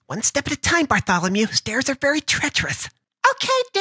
One step at a time, Bartholomew. Stairs are very treacherous. Okay,